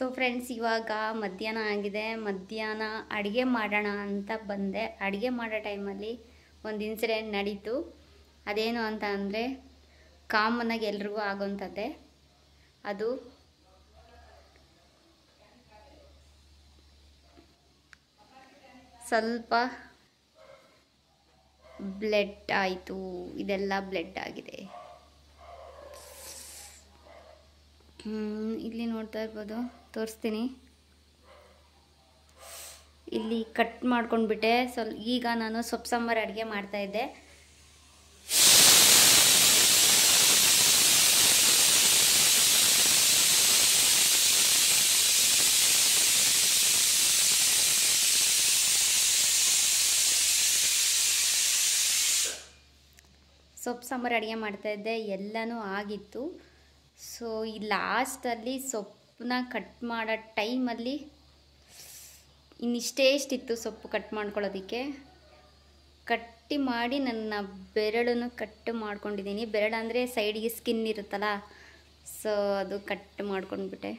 So friends, ಇವಾಗ ಮಧ್ಯಾಹ್ನ ಆಗಿದೆ. ಮಧ್ಯಾಹ್ನ ಅಡುಗೆ ಮಾಡೋಣ ಅಂತ ಬಂದೆ. ಅಡುಗೆ ಮಾಡೋ ಟೈಮಲ್ಲಿ ಒಂದು ಇನ್ಸಿಡೆಂಟ್ ನಡೀತು. ಅದೇನು ಅಂತ ಅಂದರೆ, ಕಾಮನ್ನಾಗಿ ಎಲ್ರಿಗೂ ಆಗೋಂಥದ್ದೇ. ಅದು ಸ್ವಲ್ಪ ಬ್ಲಡ್ ಆಯಿತು. ಇದೆಲ್ಲ ಬ್ಲಡ್ ಆಗಿದೆ. ಇಲ್ಲಿ ನೋಡ್ತಾ ಇರ್ಬೋದು, ತೋರಿಸ್ತೀನಿ. ಇಲ್ಲಿ ಕಟ್ ಮಾಡ್ಕೊಂಡ್ಬಿಟ್ಟೆ. ಈಗ ನಾನು ಸೊಪ್ಪು ಸಾಂಬಾರು ಅಡುಗೆ ಮಾಡ್ತಾಯಿದ್ದೆ. ಸೊಪ್ಪು ಸಾಂಬಾರು ಅಡುಗೆ ಮಾಡ್ತಾಯಿದ್ದೆ, ಎಲ್ಲನೂ ಆಗಿತ್ತು. ಸೊ ಈ ಲಾಸ್ಟಲ್ಲಿ ಸೊಪ್ಪನ್ನ ಕಟ್ ಮಾಡೋ ಟೈಮಲ್ಲಿ ಇನ್ನಿಷ್ಟೇಷ್ಟಿತ್ತು ಸೊಪ್ಪು ಕಟ್ ಮಾಡ್ಕೊಳ್ಳೋದಕ್ಕೆ. ಕಟ್ಟಿ ಮಾಡಿ ನನ್ನ ಬೆರಳನ್ನು ಕಟ್ ಮಾಡ್ಕೊಂಡಿದ್ದೀನಿ. ಬೆರಳು ಅಂದರೆ ಸೈಡಿಗೆ ಸ್ಕಿನ್ ಇರುತ್ತಲ್ಲ, ಸೊ ಅದು ಕಟ್ ಮಾಡ್ಕೊಂಡ್ಬಿಟ್ಟೆ.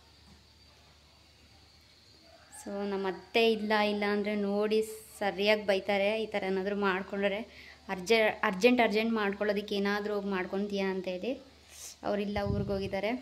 ಸೊ ನಮ್ಮ ಅತ್ತೆ ಇಲ್ಲ ಅಂದರೆ ನೋಡಿ ಸರಿಯಾಗಿ ಬೈತಾರೆ. ಈ ಥರ ಏನಾದರೂ ಮಾಡ್ಕೊಂಡ್ರೆ ಅರ್ಜೆಂಟ್ ಮಾಡ್ಕೊಳ್ಳೋದಕ್ಕೆ ಏನಾದರೂ ಹೋಗಿ ಮಾಡ್ಕೊತೀಯಾ ಅಂತ ಹೇಳಿ. ಅವರಿಲ್ಲ, ಊರಿಗೆ ಹೋಗಿದ್ದಾರೆ.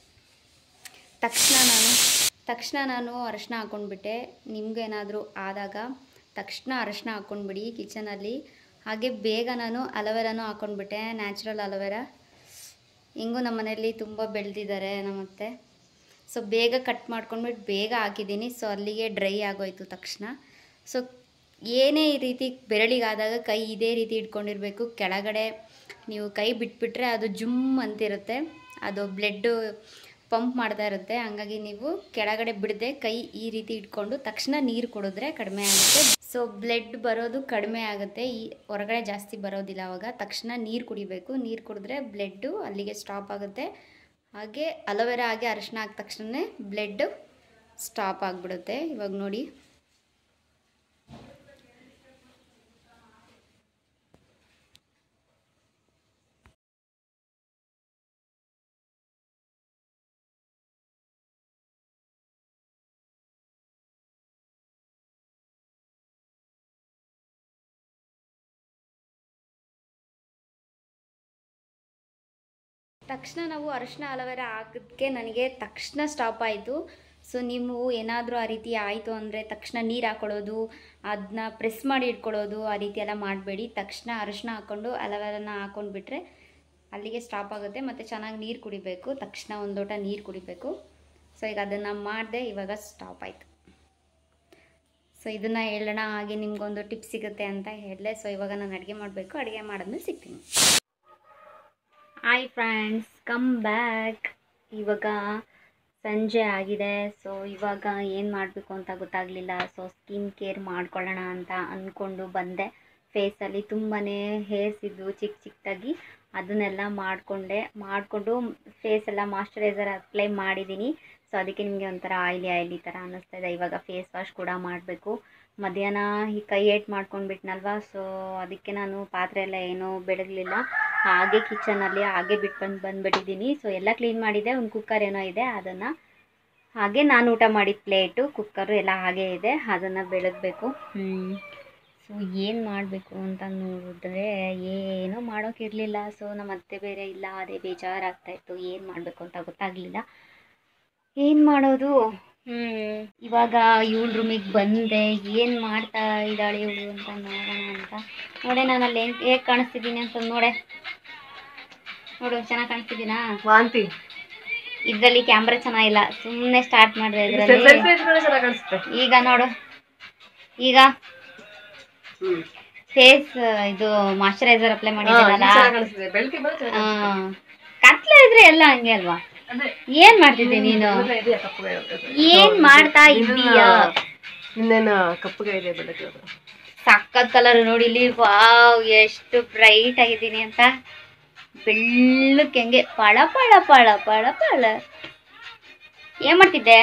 ತಕ್ಷಣ ನಾನು ಅರಶಿನ ಹಾಕ್ಕೊಂಡ್ಬಿಟ್ಟೆ. ನಿಮಗೇನಾದರೂ ಆದಾಗ ತಕ್ಷಣ ಅರಶಿನ ಹಾಕ್ಕೊಂಡ್ಬಿಡಿ ಕಿಚನಲ್ಲಿ. ಹಾಗೆ ಬೇಗ ನಾನು ಅಲೋವೆರಾನು ಹಾಕ್ಕೊಂಡ್ಬಿಟ್ಟೆ, ನ್ಯಾಚುರಲ್ ಅಲೋವೆರಾ. ಹಿಂಗೂ ನಮ್ಮ ಮನೆಯಲ್ಲಿ ತುಂಬ ಬೆಳೆದಿದ್ದಾರೆ ನಮ್ಮತ್ತೆ. ಸೊ ಬೇಗ ಕಟ್ ಮಾಡ್ಕೊಂಡ್ಬಿಟ್ಟು ಬೇಗ ಹಾಕಿದ್ದೀನಿ. ಸೊ ಅಲ್ಲಿಗೆ ಡ್ರೈ ಆಗೋಯ್ತು ತಕ್ಷಣ. ಸೊ ಏನೇ ಈ ರೀತಿ ಬೆರಳಿಗಾದಾಗ ಕೈ ಇದೇ ರೀತಿ ಇಟ್ಕೊಂಡಿರಬೇಕು. ಕೆಳಗಡೆ ನೀವು ಕೈ ಬಿಟ್ಬಿಟ್ರೆ ಅದು ಜುಮ್ ಅಂತಿರುತ್ತೆ, ಅದು ಬ್ಲಡ್ಡು ಪಂಪ್ ಮಾಡ್ತಾ ಇರುತ್ತೆ. ಹಂಗಾಗಿ ನೀವು ಕೆಳಗಡೆ ಬಿಡದೆ ಕೈ ಈ ರೀತಿ ಇಟ್ಕೊಂಡು ತಕ್ಷಣ ನೀರು ಕುಡಿದ್ರೆ ಕಡಿಮೆ ಆಗುತ್ತೆ. ಸೊ ಬ್ಲಡ್ ಬರೋದು ಕಡಿಮೆ ಆಗುತ್ತೆ, ಈ ಹೊರಗಡೆ ಜಾಸ್ತಿ ಬರೋದಿಲ್ಲ. ಅವಾಗ ತಕ್ಷಣ ನೀರು ಕುಡಿಬೇಕು. ನೀರು ಕುಡಿದ್ರೆ ಬ್ಲಡ್ಡು ಅಲ್ಲಿಗೆ ಸ್ಟಾಪ್ ಆಗುತ್ತೆ. ಹಾಗೆ ಅಲೋವೆರಾ ಹಾಗೆ ಅರಿಶಿನ ಹಾಕಿದ ತಕ್ಷಣ ಬ್ಲಡ್ ಸ್ಟಾಪ್ ಆಗಿಬಿಡುತ್ತೆ. ಇವಾಗ ನೋಡಿ, ತಕ್ಷಣ ನಾವು ಅರಿಶಿನ ಅಲೋವೆರಾ ಹಾಕಿದ್ಕೆ ನನಗೆ ತಕ್ಷಣ ಸ್ಟಾಪ್ ಆಯಿತು. ಸೊ ನೀವು ಏನಾದರೂ ಆ ರೀತಿ ಆಯಿತು ಅಂದರೆ ತಕ್ಷಣ ನೀರು ಹಾಕ್ಕೊಳ್ಳೋದು, ಅದನ್ನ ಪ್ರೆಸ್ ಮಾಡಿ ಇಟ್ಕೊಳ್ಳೋದು, ಆ ರೀತಿ ಎಲ್ಲ ಮಾಡಬೇಡಿ. ತಕ್ಷಣ ಅರಿಶಿನ ಹಾಕ್ಕೊಂಡು ಅಲೋವೆರಾನ ಹಾಕ್ಕೊಂಡ್ಬಿಟ್ರೆ ಅಲ್ಲಿಗೆ ಸ್ಟಾಪ್ ಆಗುತ್ತೆ. ಮತ್ತು ಚೆನ್ನಾಗಿ ನೀರು ಕುಡಿಬೇಕು, ತಕ್ಷಣ ಒಂದು ಲೋಟ ನೀರು ಕುಡಿಬೇಕು. ಸೊ ಈಗ ಅದನ್ನು ಮಾಡಿದೆ, ಇವಾಗ ಸ್ಟಾಪ್ ಆಯಿತು. ಸೊ ಇದನ್ನು ಹೇಳೋಣ, ಹಾಗೆ ನಿಮಗೊಂದು ಟಿಪ್ ಸಿಗುತ್ತೆ ಅಂತ ಹೇಳಿದೆ. ಸೊ ಇವಾಗ ನಾನು ಅಡುಗೆ ಮಾಡಬೇಕು. ಅಡುಗೆ ಮಾಡಿದ್ಮೇಲೆ ಸಿಗ್ತೀನಿ. Hi friends, come back. ಇವಾಗ ಸಂಜೆ ಆಗಿದೆ. ಸೊ ಇವಾಗ ಏನು ಮಾಡಬೇಕು ಅಂತ ಗೊತ್ತಾಗಲಿಲ್ಲ. ಸೊ ಸ್ಕಿನ್ ಕೇರ್ ಮಾಡ್ಕೊಳ್ಳೋಣ ಅಂತ ಅಂದ್ಕೊಂಡು ಬಂದೆ. ಫೇಸಲ್ಲಿ ತುಂಬಾ ಹೇರ್ಸ್ ಇದ್ದು ಚಿಕ್ಕದಾಗಿ, ಅದನ್ನೆಲ್ಲ ಮಾಡಿಕೊಂಡು ಫೇಸೆಲ್ಲ ಮಾಯ್ಶ್ಚರೈಸರ್ ಅಪ್ಲೈ ಮಾಡಿದ್ದೀನಿ. ಸೊ ಅದಕ್ಕೆ ನಿಮಗೆ ಒಂಥರ ಆಯಿಲಿ ಥರ ಅನ್ನಿಸ್ತಾ ಇದೆ. ಇವಾಗ ಫೇಸ್ ವಾಶ್ ಕೂಡ ಮಾಡಬೇಕು. ಮಧ್ಯಾಹ್ನ ಈ ಕೈ ಏಟ್ ಮಾಡ್ಕೊಂಡ್ಬಿಟ್ನಲ್ವ, ಸೊ ಅದಕ್ಕೆ ನಾನು ಪಾತ್ರೆ ಎಲ್ಲ ಏನೂ ಬೆಳಗಲಿಲ್ಲ. ಹಾಗೆ ಕಿಚನಲ್ಲಿ ಹಾಗೆ ಬಂದುಬಿಟ್ಟಿದ್ದೀನಿ. ಸೊ ಎಲ್ಲ ಕ್ಲೀನ್ ಮಾಡಿದೆ. ಒಂದು ಕುಕ್ಕರ್ ಏನೋ ಇದೆ, ಅದನ್ನು ಹಾಗೆ ನಾನು ಊಟ ಮಾಡಿದ ಪ್ಲೇಟು, ಕುಕ್ಕರು ಎಲ್ಲ ಹಾಗೇ ಇದೆ, ಅದನ್ನು ಬೆಳಗಬೇಕು. ಸೊ ಏನು ಮಾಡಬೇಕು ಅಂತ ನೋಡಿದ್ರೆ ಏನೂ ಮಾಡೋಕ್ಕಿರಲಿಲ್ಲ. ಸೊ ನಮ್ಮ ಅತ್ತೆ ಬೇರೆ ಇಲ್ಲ, ಅದೇ ಬೇಜಾರಾಗ್ತಾಯಿತ್ತು. ಏನು ಮಾಡಬೇಕು ಅಂತ ಗೊತ್ತಾಗಲಿಲ್ಲ. ಏನು ಮಾಡೋದು? ಇವಾಗ ಇವಳ ರೂಮಿಗೆ ಬಂದೆ. ಏನು ಮಾಡ್ತಾ ಇದ್ದಾಳೆ ಇವಳು ಅಂತ ನೋಡೋಣ ಅಂತ. ನೋಡೆ ನಾನಲ್ಲಿ ಹೇಗೆ ಕಾಣಿಸ್ತಿದ್ದೀನಿ ಅಂತ ನೋಡು, ಚೆನ್ನಾಗಿ ಕಾಣಿಸ್ತಿದ್ದೀನಾ? ವಾಂತಿ ಇದರಲ್ಲಿ ಕ್ಯಾಮ್ರಾ ಚೆನ್ನಾಗಿಲ್ಲ, ಸುಮ್ಮನೆ ಸ್ಟಾರ್ಟ್ ಮಾಡಿದೆ ಇದರಲ್ಲಿ. ಈಗ ನೋಡು, ಈಗ ಫೇಸ್ ಇದು ಮಾಯ್ಶ್ಚರೈಸರ್ ಅಪ್ಲೈ ಮಾಡಿದ್ದೀನಲ್ಲ, ಕತ್ಲೆ ಇದ್ರೆ ಎಲ್ಲ ಹಂಗೆ ಅಲ್ವಾ? ಏನ್ ಮಾಡ್ತಿದ್ದೆ ನೀನು? ಏನ್ ಮಾಡ್ತಾ ಇದ್ದೀಯಾ? ಇನ್ನೇನು ಕಪ್ಪಗೆ ಇದೆ ಬೆಳಗ್ಗೆ. ಸಕ್ಕತ್ ಕಲರ್ ನೋಡಿ ಇಲ್ಲಿ. ವಾವ್, ಎಷ್ಟು ಬ್ರೈಟ್ ಆಗಿದ್ದೀನಿ ಅಂತ. ಬೆಳ್ಳಕ್ಕೆ ಹೆಂಗೆ ಪಳ ಪಳ ಪಳ ಪಳ ಪಳ. ಏನ್ ಮಾಡ್ತಿದ್ದೆ?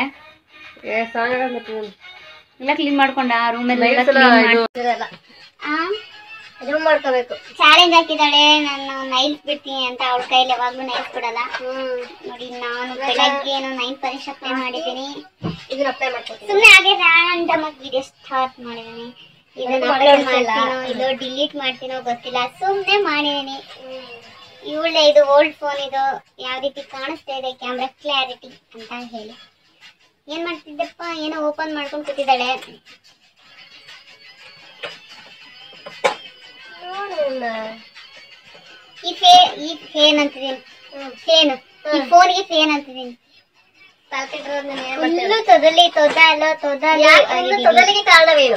ಎಲ್ಲ ಕ್ಲೀನ್ ಮಾಡ್ಕೊಂಡ ರೂಮೆಲ್ಲ? ರಿಮೂವ್ ಮಾಡ್ಕೋಬೇಕು. ಚಾಲೆಂಜ್ ಹಾಕಿದಾಳೆ, ನಾನು ನೈಲ್ಸ್ ಬಿಡ್ತೀನಿ ಅಂತ. ಅವಳ ಕೈಲಿ ಯಾವಾಗ್ಲೂ ನೈಲ್ಸ್ ಬಿಡಲ್ಲ. ನೋಡಿ ನಾನು ಬೆಳಗ್ಗೆ ನೈಲ್ ಪಾಲಿಶ್ ಅಪ್ಲೈ ಮಾಡಿದ್ದೀನಿ. ಇದನ್ನ ಅಪ್ಲೈ ಮಾಡ್ಕೊತೀನಿ. ಸುಮ್ಮನೆ ಹಾಗೆ ರ್ಯಾಂಡಮ್ ಆಗಿ ವಿಡಿಯೋ ಸ್ಟಾರ್ಟ್ ಮಾಡಿದ್ದೀನಿ. ಇದನ್ನ ಅಪ್ಲೋಡ್ ಮಾಡ್ತೀನೋ ಇಲ್ಲೋ ಡಿಲೀಟ್ ಮಾಡ್ತೀನೋ ಗೊತ್ತಿಲ್ಲ, ಸುಮ್ಮನೆ ಮಾಡಿದ್ದೀನಿ. ಇವಳೆ ಇದು ಓಲ್ಡ್ ಫೋನ್, ಇದು ಯಾವ ರೀತಿ ಕಾಣಿಸ್ತಾ ಇದೆ ಕ್ಯಾಮ್ರಾ ಕ್ಲಾರಿಟಿ ಅಂತ ಹೇಳಿ. ಏನ್ ಮಾಡ್ತಿದ್ದಪ್ಪ, ಏನೋ ಓಪನ್ ಮಾಡ್ಕೊಂಡು ಕೂತಿದ್ದಾಳೆ. ಈ ಫೇನ್ ಅಂತಿದ್ದೀನಿ, ಫೇನು. ಈ ಫೋನ್ಗೆ ಫೇನ್ ಅಂತಿದ್ದೀನಿ. ಫುಲ್ಲು ತೊದಲಿಗೆ ಕಾರಣವೇನು?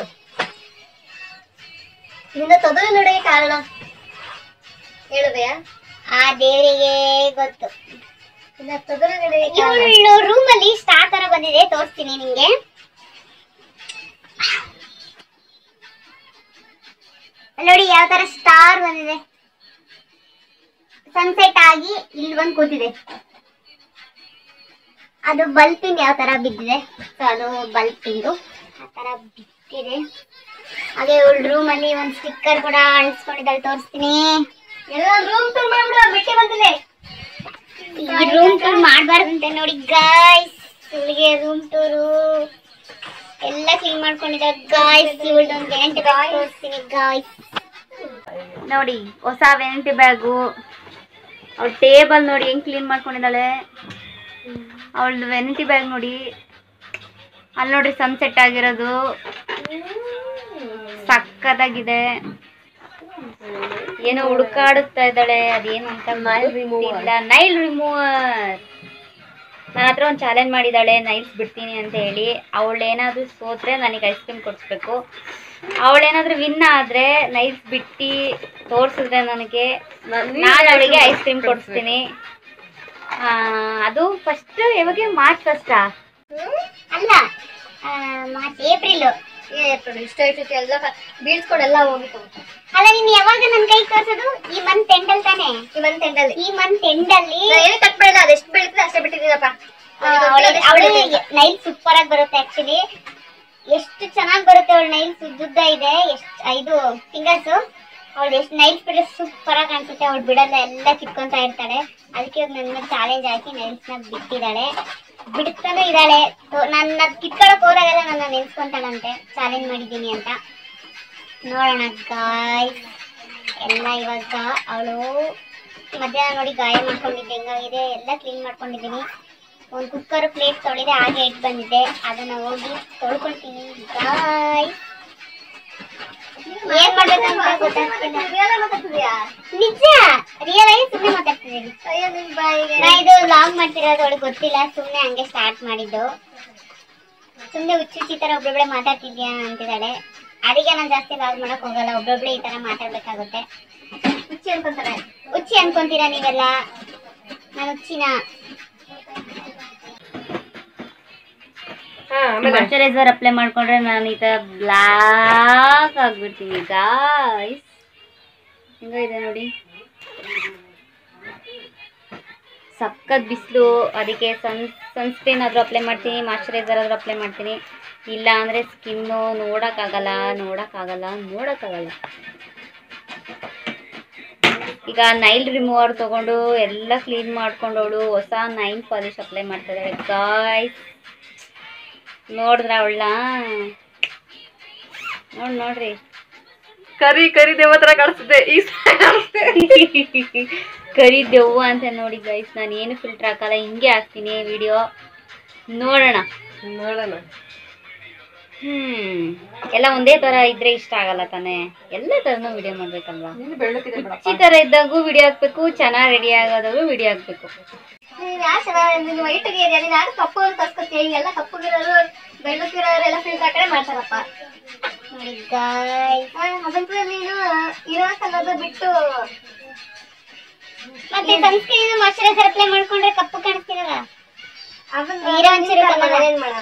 ನಿನ್ನ ತೊದಲು ನೋಡೋಕೆ ಕಾರಣ ಹೇಳುದೆಯಾ? ಆ ದೇವರಿಗೆ ಗೊತ್ತು. ತೊದಲು ಇವಳು ರೂಮ್ ಅಲ್ಲಿ ಸ್ಟಾರ್ ತರ ಬಂದಿದೆ, ತೋರಿಸ್ತೀನಿ ನಿಂಗೆ. ನೋಡಿ ಯಾವ ತರ ಸ್ಟಾರ್ ಬಂದಿದೆ, ಸನ್ಸೆಟ್ ಆಗಿ ಇಲ್ಲಿ ಬಂದು ಕೂತಿದೆ. ಅದು ಬಲ್ಪಿಂಗ್ ಯಾವ ತರ ಬಿದ್ದಿದೆ, ಸೊ ಅದು ಬಲ್ಪಿಂಗು ಆ ತರ ಬಿದ್ದಿದೆ. ಹಾಗೆ ಇವಳು ರೂಮ್ ಅಲ್ಲಿ ಒಂದು ಸ್ಟಿಕ್ಕರ್ ಕೂಡ ಅಂಟಿಸ್ಕೊಂಡಿದ್ದಾಳೆ, ತೋರಿಸ್ತೀನಿ. ಎಲ್ಲ ರೂಮ್ ಟೂರ್ ಮಾಡ್ಬಿಡು, ಬಿಟ್ಟು ಬಂದಿಲ್ಲ. ಈ ರೂಮ್ ಟೂರ್ ಮಾಡಬಾರ್ದಂತೆ ನೋಡಿ ಗಾಯ್ಸ್. ಇವಳಿಗೆ ರೂಮ್ ಟೂರು ಎಲ್ಲ ಕ್ಲೀನ್ ಮಾಡ್ಕೊಂಡಿದ್ದಾರೆ ಗಾಯ್ಸ್. ಇವಳದೊಂದು ವೆನಿಟಿ ಬ್ಯಾಗ್ ತೋರಿಸ್ತೀನಿ ಗಾಯ್ಸ್. ನೋಡಿ ಹೊಸ ವೆನಿಟಿ ಬ್ಯಾಗು. ಅವಳ ಟೇಬಲ್ ನೋಡಿ ಹೆಂಗ್ ಕ್ಲೀನ್ ಮಾಡ್ಕೊಂಡಿದ್ದಾಳೆ. ಅವಳದು ವೆನಿಟಿ ಬ್ಯಾಗ್ ನೋಡಿ, ಅಲ್ಲಿ ನೋಡ್ರಿ ಸನ್ಸೆಟ್ ಆಗಿರೋದು ಸಕ್ಕತ್ತಾಗಿದೆ. ಏನೋ ಹುಡುಕಾಡುತ್ತಾ ಇದ್ದಾಳೆ, ಅದೇನು ಅಂತ ಗೊತ್ತಿಲ್ಲ. Nail remover. ನನ್ನ ಹತ್ರ ಒಂದು ಚಾಲೆಂಜ್ ಮಾಡಿದ್ದಾಳೆ, ನೈಲ್ಸ್ ಬಿಡ್ತೀನಿ ಅಂತ ಹೇಳಿ. ಅವಳೇನಾದ್ರೂ ಸೋತ್ರೆ ನನಗೆ ಐಸ್ ಕ್ರೀಮ್ ಕೊಡಿಸ್ಬೇಕು. ಅವಳೇನಾದ್ರೂ ವಿನ್ ಆದ್ರೆ ನೈಲ್ಸ್ ಬಿಟ್ಟು ತೋರಿಸಿದ್ರೆ ನನಗೆ, ನಾನು ಅವಳಿಗೆ ಐಸ್ ಕ್ರೀಮ್ ಕೊಡಿಸ್ತೀನಿ. ಅದು ಫಸ್ಟ್ ಯಾವಾಗ? ಮಾರ್ಚ್ ಫಸ್ಟಾ? ಅಲ್ಲ, ಮಾರ್ಚ್ ಏಪ್ರಿಲ್. ಇಷ್ಟ ಇರ್ತೈತಿ, ಎಲ್ಲ ಬೀಳ್ಸ್ಕೊಂಡೆಲ್ಲ ಹೋಗಿತ್ತು. ಅಲ್ಲ ನೀನ್ ಯಾವಾಗ ನನ್ ಕೈ ತೋರ್ಸೋದು? ಈ ಮಂತ್ ಎಂಡ್ ಅಲ್ಲಿ ತಾನೆ? ಈ ಮಂತ್ ಎಂಡ್ ಅಲ್ಲಿ ಏನು ಕಟ್ಬೇಡ, ಅದೆಷ್ಟು ಬೀಳ್ತದೆ ಅಷ್ಟೇ ಬಿಟ್ಟಿದ್ದೀನಪ್ಪ. ನೈಲ್ ಸೂಪರ್ ಆಗಿ ಬರುತ್ತೆ. ಆಕ್ಚುಲಿ ಎಷ್ಟು ಚೆನ್ನಾಗಿ ಬರುತ್ತೆ ಅವಳ ನೈಲ್ಸ್. ಉದ್ದುದ್ದ ಇದೆ, ಇದು ಫಿಂಗರ್ಸ್. ಅವಳು ಎಷ್ಟು ನೈಲ್ಸ್ ಬಿಡ್ರೆ ಸೂಪರ್ ಆಗಿ ಕಾಣಿಸುತ್ತೆ. ಅವಳು ಬಿಡಲ್ಲ, ಎಲ್ಲ ಕಿತ್ಕೊಂತ ಇರ್ತಾಳೆ. ಅದಕ್ಕೆ ಇವಾಗ ನನ್ನ ಚಾಲೆಂಜ್ ಹಾಕಿ ನೈಲ್ಸ್ ನ ಬಿಟ್ಟಿದ್ದಾಳೆ, ಬಿಡ್ತಾನೂ ಇದ್ದಾಳೆ. ನನ್ನ ಕಿತ್ಕೊಳಕ್ ಹೋದಾಗೆಲ್ಲ ನನ್ನ ನೆನ್ಸ್ಕೊಂತಾಳಂತೆ ಚಾಲೆಂಜ್ ಮಾಡಿದ್ದೀನಿ ಅಂತ. ನೋಡೋಣ ಗಾಯ್ಸ್. ಎಲ್ಲ ಇವಾಗ ಅವಳು ಮಧ್ಯಾಹ್ನ ನೋಡಿ ಗಾಯ ಮಾಡ್ಕೊಂಡಿದ್ದೆ, ಹೆಂಗಾಗಿದೆ ಎಲ್ಲ ಕ್ಲೀನ್ ಮಾಡ್ಕೊಂಡಿದ್ದೀನಿ. ಒಂದು ಕುಕ್ಕರ್ ಪ್ಲೇಟ್ ತೊಳೆದೆ, ಹಾಗೆ ಇಟ್ಟು ಬಂದಿದ್ದೆ, ಅದನ್ನ ಹೋಗಿ ತೊಳ್ಕೊಳ್ತೀನಿ ಗಾಯ್ಸ್. ಏನ್ ಮಾಡ್ಬೇಕಂತ ಗೊತ್ತಾಗ್ತಿಲ್ಲ. ನಿಜ ರಿಯಲ್ ಆಗಿ ಸುಮ್ಮನೆ ಮಾತಾಡ್ತಿದ್ದೀನಿ. ನಾ ಇದು ಲಾಗ್ ಮಾಡ್ತಿರೋದು ಅವಳಿಗೆ ಗೊತ್ತಿಲ್ಲ, ಸುಮ್ಮನೆ ಹಂಗೆ ಸ್ಟಾರ್ಟ್ ಮಾಡಿದ್ದು. ಸುಮ್ಮನೆ ಹುಚ್ಚಿ ತರ ಒಬ್ಬೊಬ್ಳೆ ಮಾತಾಡ್ತಿದ್ಯಾ ಅಂತಿದ್ದಾಳೆ. ಅದಕ್ಕೆ ನಾನು ಜಾಸ್ತಿ ಲಾಗ್ ಮಾಡಕ್ ಹೋಗಲ್ಲ, ಒಬ್ಬೊಬ್ಳೆ ಈ ತರ ಮಾತಾಡ್ಬೇಕಾಗುತ್ತೆ. ಹುಚ್ಚಿ ಅನ್ಕೊಂತೀರಾ ನೀವೆಲ್ಲ, ನಾನು ಹುಚ್ಚಿನ. ಮಾಯ್ಚರೈಸರ್ ಅಪ್ಲೈ ಮಾಡ್ಕೊಂಡ್ರೆ ನಾನು ಈ ತರ ಬ್ಲಾಕ್ ಆಗ್ಬಿಡ್ತೀನಿ ಗಾಯ್ಸ್. ಹೆಂಗಿದೆ ನೋಡಿ, ಸಖತ್ ಬಿಸಿಲು. ಅದಕ್ಕೆ ಸನ್ಸ್ಕ್ರೀನ್ ಆದ್ರೂ ಅಪ್ಲೈ ಮಾಡ್ತೀನಿ, ಮಾಯ್ಚರೈಸರ್ ಆದ್ರೂ ಅಪ್ಲೈ ಮಾಡ್ತೀನಿ. ಇಲ್ಲ ಅಂದ್ರೆ ಸ್ಕಿನ್ನು ನೋಡಕ್ಕಾಗಲ್ಲ. ಈಗ ನೈಲ್ ರಿಮೂವರ್ ತಗೊಂಡು ಎಲ್ಲ ಕ್ಲೀನ್ ಮಾಡ್ಕೊಂಡವಳು ಹೊಸ ನೈಲ್ ಪಾಲಿಶ್ ಅಪ್ಲೈ ಮಾಡ್ತಾ ಇದ್ದಾಳೆ ಗಾಯ್ಸ್. ನೋಡಿದ್ರ ಅವಳ ನೋಡ್ರಿ ಕರಿ ದೇವ ತರ ಕಾಣಿಸುತ್ತೆ. ಕರಿ ದೆವ್ವ ಅಂತ ನೋಡಿ ಗೈಸ್. ನಾನು ಏನು ಫಿಲ್ಟರ್ ಹಾಕಲ್ಲ, ಹಿಂಗೆ ಹಾಕ್ತೀನಿ ವಿಡಿಯೋ. ನೋಡೋಣ. ಎಲ್ಲ ಒಂದೇ ತರ ಇದ್ರೆ ಇಷ್ಟ ಆಗಲ್ಲ ತಾನೆ, ಎಲ್ಲ ತರನು ವಿಡಿಯೋ ಮಾಡ್ಬೇಕಲ್ವಾ. ಹುಚ್ಚಿ ತರ ಇದ್ದಾಗೂ ವಿಡಿಯೋ ಹಾಕ್ಬೇಕು, ಚೆನ್ನಾಗಿ ರೆಡಿ ಆಗೋದಾಗೂ ವಿಡಿಯೋ ಹಾಕ್ಬೇಕು. ನಾನು ಕಪ್ಪು ಅಂತ ತರ್ಸ್ಕೊತೀನಿ, ಎಲ್ಲ ಕಪ್ಪುಗಿರೋರು ಬೆಳ್ಳಕ್ಕಿರೋರು ಎಲ್ಲ ಫಿಲ್ಟರ್ ಹಾಕಡೆ ಮಾಡ್ತಾರಪ್ಪ. ಅದಂತೂ ನೀನು ಇರೋಕ್ಕನ್ನೋದು ಬಿಟ್ಟು ಮತ್ತೆ ಸನ್ಸ್ಕ್ರೀನ್ ಮಾಯ್ಚರೈಸರ್ ಅಪ್ಲೈ ಮಾಡ್ಕೊಂಡ್ರೆ ಕಪ್ಪು ಕಾಣಿಸ್ತಿರಲ್ಲ. ಏನ್ ಮಾಡೋಣ,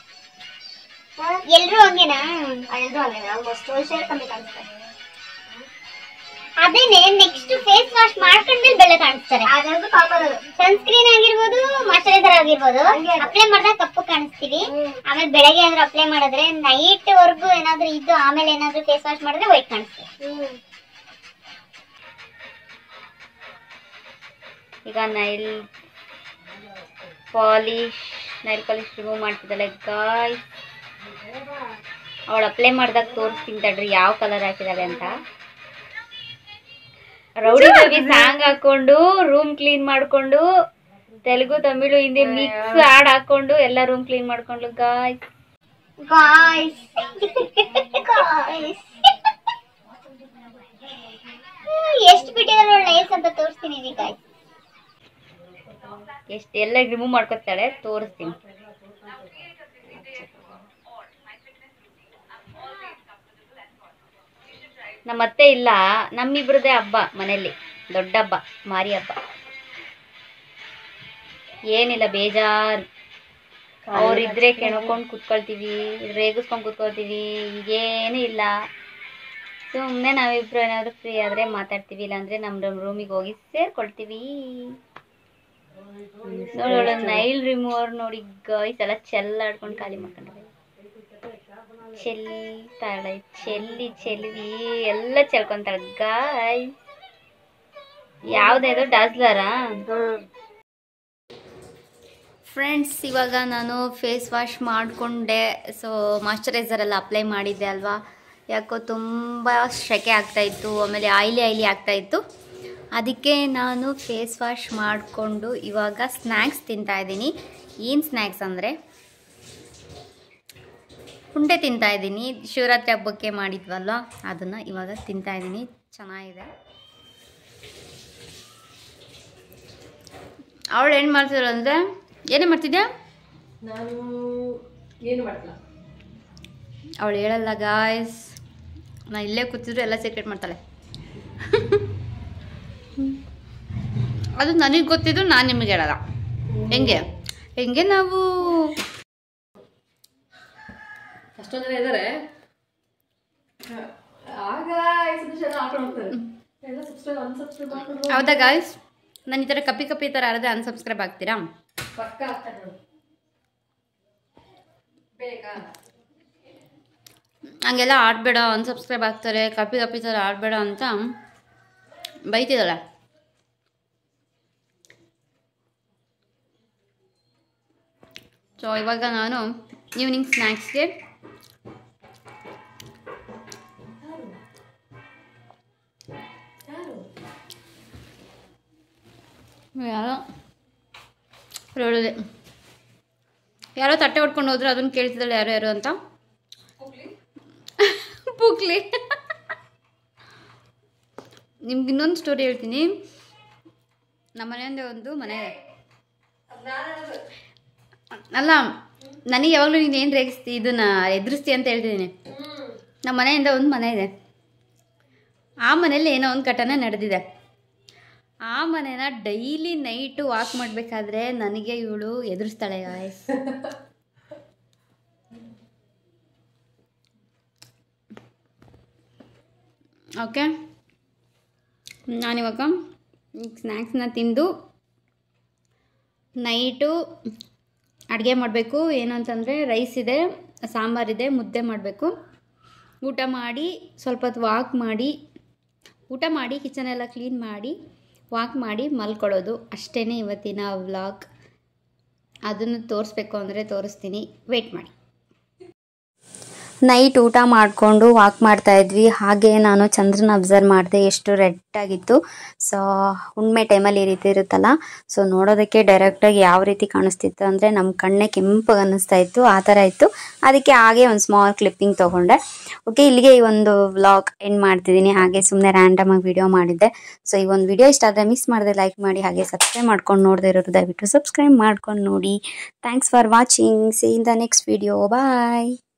ಎಲ್ರು ಹಂಗೇನಾ? ಆಲ್ಮೋಸ್ಟ್ ಒಂದು ಶೇರ್ ಕಮ್ಮಿ ಕಾಣಿಸ್ತಾರೆ. ಅದೇನೆ ನೆಕ್ಸ್ಟ್ ಫೇಸ್ ವಾಶ್ ಮಾಡ್ಕೊಂಡ್ಮೇಲೆ ಬೆಳ್ಳೆ ಕಾಣಿಸ್ತಾರೆ. ಅದಂತೂ ಕಾಮನ್. ಸನ್ಸ್ಕ್ರೀನ್ ಆಗಿರ್ಬೋದು, ಮಾಯ್ಚರೈಸರ್ ಆಗಿರ್ಬೋದು, ಅಪ್ಲೈ ಮಾಡಿದಾಗ ಕಪ್ಪು ಕಾಣಿಸ್ತೀವಿ. ಆಮೇಲೆ ಬೆಳಗ್ಗೆ ಏನಾದ್ರು ಅಪ್ಲೈ ಮಾಡಿದ್ರೆ ನೈಟ್ ವರ್ಗು ಏನಾದ್ರು ಇದ್ದು ಆಮೇಲೆ ಏನಾದ್ರು ಫೇಸ್ ವಾಶ್ ಮಾಡಿದ್ರೆ ವೈಟ್ ಕಾಣಿಸ್ತೀವಿ. ಈಗ ನೈಲ್ ಪಾಲಿಶ್ ರಿಮೂವ್ ಮಾಡ್ತಿದ್ದಾಳೆ ಗಾಯ್ಸ್. ಅವಳು ಅಪ್ಲೈ ಮಾಡಿದಾಗ ತೋರಿಸ್ತೀನಿ ತಡ್ರಿ ಯಾವ ಕಲರ್ ಹಾಕಿದಾಳೆ ಅಂತ. ರೌಡಿ ಬೇಬಿ ಸಾಂಗ್ ಹಾಕೊಂಡು ರೂಮ್ ಕ್ಲೀನ್ ಮಾಡ್ಕೊಂಡು ತೆಲುಗು ತಮಿಳು ಹಿಂದಿ ಮಿಕ್ಸ್ ಹಾಡ್ ಹಾಕೊಂಡು ಎಲ್ಲ ರೂಮ್ ಕ್ಲೀನ್ ಮಾಡ್ಕೊಂಡು ಗಾಯ್ಸ್. ಎಷ್ಟು ಬಿಟ್ಟಿದ್ದಾರೆ ನೈಲ್ಸ್ ಅಂತ ತೋರಿಸ್ತೀನಿ ಗಾಯ್ಸ್. ಎಷ್ಟು ಎಲ್ಲ ರಿಮೂವ್ ಮಾಡ್ಕೊತಾಳೆ ತೋರಿಸ್ತೀನಿ. ನಮ್ಮ ಅತ್ತೆ ಇಲ್ಲ, ನಮ್ಮಿಬ್ರದೇ ಹಬ್ಬ ಮನೇಲಿ, ದೊಡ್ಡ ಹಬ್ಬ, ಮಾರಿ ಹಬ್ಬ. ಏನಿಲ್ಲ ಬೇಜಾರು, ಅವ್ರಿದ್ರೆ ಕೆಣ್ಕೊಂಡು ಕುತ್ಕೊಳ್ತೀವಿ, ರೇಗಿಸ್ಕೊಂಡು ಕುತ್ಕೊಳ್ತೀವಿ. ಈಗೇನು ಇಲ್ಲ, ಸುಮ್ಮನೆ ನಾವಿಬ್ರು ಏನಾದ್ರು ಫ್ರೀ ಆದರೆ ಮಾತಾಡ್ತೀವಿ, ಇಲ್ಲಾಂದರೆ ನಮ್ಮ ರೂಮಿಗೆ ಹೋಗಿ ಸೇರ್ಕೊಳ್ತೀವಿ. ನೋಡಿ ನೈಲ್ ರಿಮೂವರ್ ನೋಡಿ ಗಾಯ್ಸ್, ಎಲ್ಲ ಚೆಲ್ಲಾಡ್ಕೊಂಡು ಖಾಲಿ ಮಾಡ್ಕೊಂಡ್ರೆ ಚೆಲ್ತಾಳೆ, ಚೆಲ್ಲಿ ಎಲ್ಲ ಚೆಲ್ಕೊಂತಾಳೆ ಗಾಯ್ಸ್. ಯಾವುದೇದು ಡಾಸ್ಲರಾ ಫ್ರೆಂಡ್ಸ್. ಇವಾಗ ನಾನು ಫೇಸ್ ವಾಶ್ ಮಾಡಿಕೊಂಡೆ. ಸೊ ಮಾಯ್ಶ್ಚರೈಸರ್ ಎಲ್ಲ ಅಪ್ಲೈ ಮಾಡಿದ್ದೆ ಅಲ್ವಾ, ಯಾಕೋ ತುಂಬ ಸೆಕೆ ಆಗ್ತಾಯಿತ್ತು, ಆಮೇಲೆ ಆಯ್ಲಿ ಆಗ್ತಾಯಿತ್ತು. ಅದಕ್ಕೆ ನಾನು ಫೇಸ್ ವಾಶ್ ಮಾಡಿಕೊಂಡು ಇವಾಗ ಸ್ನ್ಯಾಕ್ಸ್ ತಿಂತಾಯಿದ್ದೀನಿ. ಏನು ಸ್ನ್ಯಾಕ್ಸ್ ಅಂದರೆ ಉಂಡೆ ತಿಂತಾಯಿದ್ದೀನಿ. ಶಿವರಾತ್ರಿ ಹಬ್ಬಕ್ಕೆ ಮಾಡಿದ್ವಲ್ವ, ಅದನ್ನು ಇವಾಗ ತಿಂತಾಯಿದ್ದೀನಿ. ಚೆನ್ನಾಗಿದೆ. ಅವಳು ಏನು ಮಾಡ್ತಿದ್ದಾಳೆ ಅಂದರೆ, ಏನೇ ಮಾಡ್ತಿದ್ಯಾ? ನಾನು ಏನು ಮಾಡ್ತಿಲ್ಲ. ಅವಳು ಹೇಳಲ್ಲ ಗಾಯ್ಸ್, ನಾನು ಇಲ್ಲೇ ಕೂತಿದ್ರು ಎಲ್ಲ ಸೀಕ್ರೆಟ್ ಮಾಡ್ತಾಳೆ. ಅದು ನನಗೆ ಗೊತ್ತಿದ್ರು ನಾನು ನಿಮಗೆ ಹೇಳಲ್ಲ. ಹೆಂಗೆ ನಾವು ಅಷ್ಟೊಂದು ಜನ ಇದ್ದಾರೆ, ಆಗ ಹೌದಾ ಗಾಯ್ಸ್? ನಾನು ಈ ಥರ ಕಪ್ಪಿ ಥರ ಆದ್ರೆ ಅನ್ಸಬ್ಸ್ಕ್ರೈಬ್ ಆಗ್ತೀರಾ? ಪಕ್ಕ ಆಗ್ತಾರೆ ನೋಡಿ. ಬೇಕಾ ಹಂಗೆಲ್ಲ ಆಡಬೇಡ, ಅನ್ಸಬ್ಸ್ಕ್ರೈಬ್ ಆಗ್ತಾರೆ, ಕಪ್ಪಿ ಥರ ಆಡಬೇಡ ಅಂತ ಬೈತಿದ್ದಾಳೆ. ಸೊ ಇವಾಗ ನಾನು ಈವ್ನಿಂಗ್ ಸ್ನ್ಯಾಕ್ಸ್ಗೆ ಯಾರೋ ತಟ್ಟೆ ಹೊಡ್ಕೊಂಡು ಹೋದ್ರು, ಅದನ್ನು ಕೇಳ್ತಿದ್ದಾಳೆ ಯಾರು ಅಂತ. ಪುಕ್ಲಿ. ನಿಮ್ಗೆ ಇನ್ನೊಂದು ಸ್ಟೋರಿ ಹೇಳ್ತೀನಿ. ನಮ್ಮ ಮನೆಯಿಂದ ಒಂದು ಮನೆ ಇದೆ ಅಲ್ಲ, ನನಗೆ ಯಾವಾಗಲೂ ನೀನು ಏನು ರೇಗಿಸ್ತಿ, ಇದನ್ನು ಎದುರಿಸ್ತಿ ಅಂತ ಹೇಳ್ತಿದ್ದೀನಿ. ನಮ್ಮ ಮನೆಯಿಂದ ಒಂದು ಮನೆ ಇದೆ, ಆ ಮನೇಲಿ ಏನೋ ಒಂದು ಘಟನೆ ನಡೆದಿದೆ. ಆ ಮನೇನ ಡೈಲಿ ನೈಟು ವಾಕ್ ಮಾಡಬೇಕಾದ್ರೆ ನನಗೆ ಇವಳು ಎದುರಿಸ್ತಾಳೆ ಗಾಯ್ಸ್. ಓಕೆ, ನಾನಿವಾಗ ಸ್ನ್ಯಾಕ್ಸ್ನ ತಿಂದು ನೈಟು ಅಡುಗೆ ಮಾಡಬೇಕು. ಏನು ಅಂತಂದರೆ ರೈಸ್ ಇದೆ, ಸಾಂಬಾರಿದೆ, ಮುದ್ದೆ ಮಾಡಬೇಕು. ಊಟ ಮಾಡಿ ಸ್ವಲ್ಪ ಹೊತ್ತು ವಾಕ್ ಮಾಡಿ, ಊಟ ಮಾಡಿ ಕಿಚನೆಲ್ಲ ಕ್ಲೀನ್ ಮಾಡಿ ವಾಕ್ ಮಾಡಿ ಮಲ್ಕೊಳ್ಳೋದು ಅಷ್ಟೇ ಇವತ್ತಿನ ವ್ಲಾಗ್. ಅದನ್ನು ತೋರಿಸ್ಬೇಕು ಅಂದರೆ ತೋರಿಸ್ತೀನಿ, ವೆಯ್ಟ್ ಮಾಡಿ. ನೈಟ್ ಊಟ ಮಾಡಿಕೊಂಡು ವಾಕ್ ಮಾಡ್ತಾಯಿದ್ವಿ. ಹಾಗೆ ನಾನು ಚಂದ್ರನ ಅಬ್ಸರ್ವ್ ಮಾಡಿದೆ, ಎಷ್ಟು ರೆಡ್ ಆಗಿತ್ತು. ಸೊ ಹುಣ್ಣಿಮೆ ಟೈಮಲ್ಲಿ ಈ ರೀತಿ ಇರುತ್ತಲ್ಲ, ಸೊ ನೋಡೋದಕ್ಕೆ ಡೈರೆಕ್ಟಾಗಿ ಯಾವ ರೀತಿ ಕಾಣಿಸ್ತಿತ್ತು ಅಂದರೆ ನಮ್ಮ ಕಣ್ಣೇ ಕೆಂಪಗೆ ಅನ್ನಿಸ್ತಾ ಇತ್ತು, ಆ ಥರ ಇತ್ತು. ಅದಕ್ಕೆ ಹಾಗೆ ಒಂದು ಸ್ಮಾಲ್ ಕ್ಲಿಪ್ಪಿಂಗ್ ತೊಗೊಂಡೆ. ಓಕೆ, ಇಲ್ಲಿಗೆ ಈ ಒಂದು ವ್ಲಾಗ್ ಎಂಡ್ ಮಾಡ್ತಿದ್ದೀನಿ. ಹಾಗೆ ಸುಮ್ಮನೆ ರ್ಯಾಂಡಮಾಗಿ ವಿಡಿಯೋ ಮಾಡಿದ್ದೆ. ಸೊ ಈ ಒಂದು ವಿಡಿಯೋ ಇಷ್ಟ ಆದರೆ ಮಿಸ್ ಮಾಡಿದೆ ಲೈಕ್ ಮಾಡಿ, ಹಾಗೆ ಸಬ್ಸ್ಕ್ರೈಬ್ ಮಾಡ್ಕೊಂಡು ನೋಡದೇ ಇರೋರು ದಯವಿಟ್ಟು ಸಬ್ಸ್ಕ್ರೈಬ್ ಮಾಡ್ಕೊಂಡು ನೋಡಿ. Thanks for watching. See in the next video. Bye.